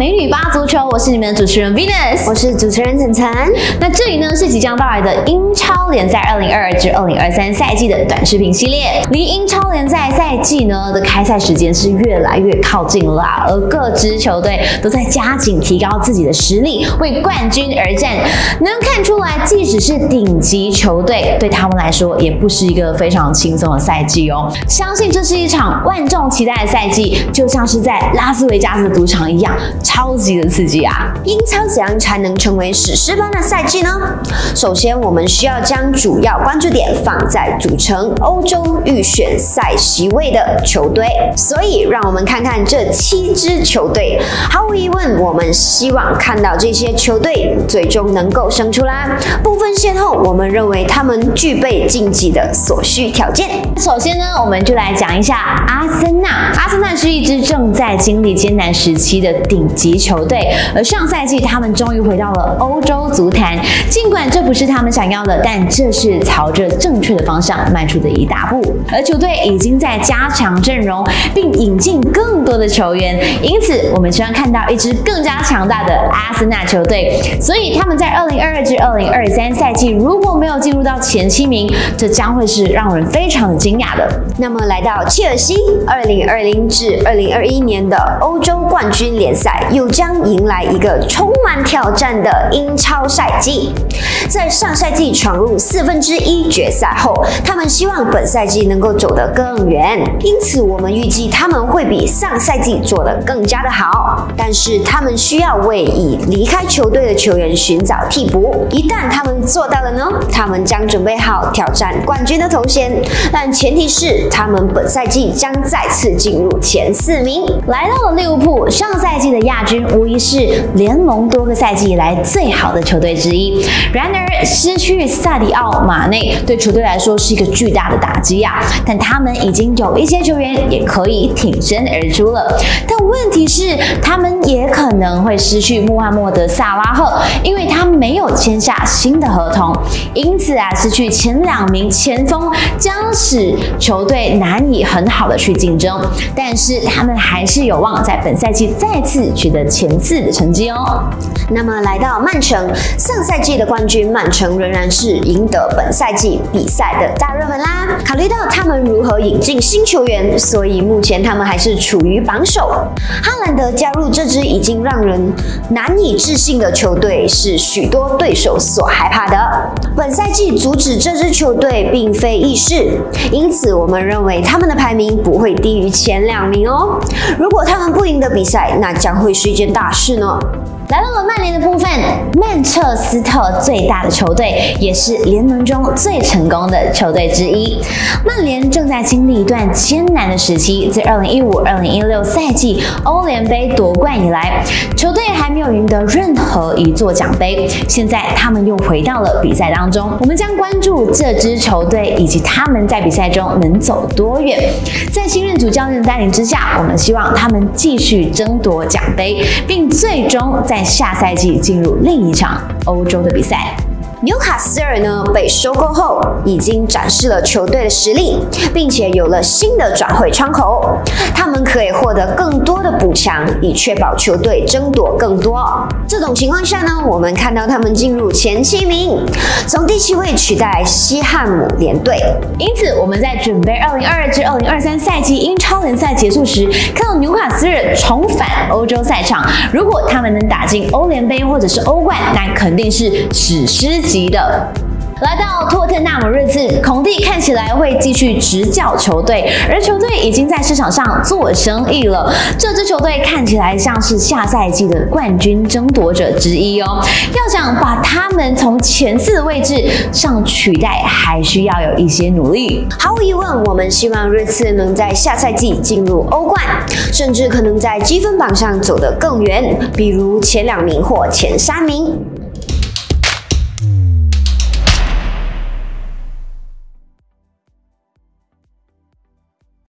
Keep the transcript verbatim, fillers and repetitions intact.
美女吧足球，我是你们的主持人 Venus， 我是主持人晨晨。 那这里呢是即将到来的英超联赛二零二二至二零二三赛季的短视频系列。离英超联赛赛季呢的开赛时间是越来越靠近了啊，而各支球队都在加紧提高自己的实力，为冠军而战。能看出来，即使是顶级球队，对他们来说也不是一个非常轻松的赛季哦。相信这是一场万众期待的赛季，就像是在拉斯维加斯的赌场一样，超级的刺激啊！ 英超怎样才能成为史诗般的赛季呢？首先，我们需要将主要关注点放在组成欧洲预选赛席位的球队。所以，让我们看看这七支球队。毫无疑问，我们希望看到这些球队最终能够胜出啦。不分先后，我们认为他们具备晋级的所需条件。 首先呢，我们就来讲一下阿森纳。阿森纳是一支正在经历艰难时期的顶级球队，而上赛季他们终于回到了欧洲足坛。尽管这不是他们想要的，但这是朝着正确的方向迈出的一大步。而球队已经在加强阵容，并引进更多的球员，因此我们希望看到一支更加强大的阿森纳球队。所以他们在二零二二至二零二三赛季如果没有进入到前七名，这将会是让人非常的惊讶的。 那么来到切尔西，二零二零至二零二一年的欧洲冠军联赛又将迎来一个充满挑战的英超赛季。在上赛季闯入四分之一决赛后，他们希望本赛季能够走得更远，因此我们预计他们会比上赛季做得更加的好。但是他们需要为已离开球队的球员寻找替补。一旦他们做到了呢，他们将准备好挑战冠军的头衔，但前提是他们本赛季将再次进入前四名。 来到了利物浦，上赛季的亚军无疑是联盟多个赛季以来最好的球队之一。然而，失去萨迪奥、马内对球队来说是一个巨大的打击啊！但他们已经有一些球员也可以挺身而出了。但问题是，他们也可能会失去穆罕默德·萨拉赫，因为他没有签下新的合同。因此啊，失去前两名前锋将使球队难以很好的去竞争。但是他们还是有望在本赛季再次取得前四的成绩哦。 那么来到曼城，上赛季的冠军曼城仍然是赢得本赛季比赛的大热门啦。考虑到他们如何引进新球员，所以目前他们还是处于榜首。哈兰德加入这支已经让人难以置信的球队，是许多对手所害怕的。本赛季阻止这支球队并非易事，因此我们认为他们的排名不会低于前两名哦。如果他们不赢得比赛，那将会是一件大事呢。 来到了曼联的部分，曼彻斯特最大的球队，也是联盟中最成功的球队之一。曼联正在经历一段艰难的时期，自二零一五二零一六赛季欧联杯夺冠以来，球队还没有赢得任何一座奖杯。现在他们又回到了比赛当中，我们将关注这支球队以及他们在比赛中能走多远。在新任主教练的带领之下，我们希望他们继续争夺奖杯，并最终在在下赛季进入另一场欧洲的比赛。 纽卡斯尔呢被收购后，已经展示了球队的实力，并且有了新的转会窗口，他们可以获得更多的补强，以确保球队争夺更多。这种情况下呢，我们看到他们进入前七名，从第七位取代西汉姆联队。 因此，我们在准备二零二二至二零二三赛季英超联赛结束时，看到纽卡斯尔重返欧洲赛场，如果他们能打进欧联杯或者是欧冠，那肯定是史诗级的。来到托特纳姆热刺，孔蒂看起来会继续执教球队，而球队已经在市场上做生意了。这支球队看起来像是下赛季的冠军争夺者之一哦。要想把他们从前四的位置上取代，还需要有一些努力。 毫无疑问，我们希望热刺能在下赛季进入欧冠，甚至可能在积分榜上走得更远，比如前两名或前三名。